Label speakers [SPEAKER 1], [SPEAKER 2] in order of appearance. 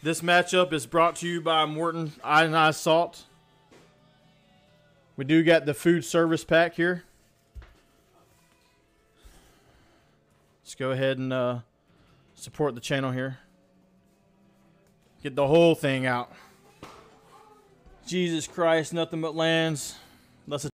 [SPEAKER 1] This matchup is brought to you by Morton Iodized Salt. We do got the food service pack here. Let's go ahead and support the channel here. Get the whole thing out. Jesus Christ, nothing but lands. Let's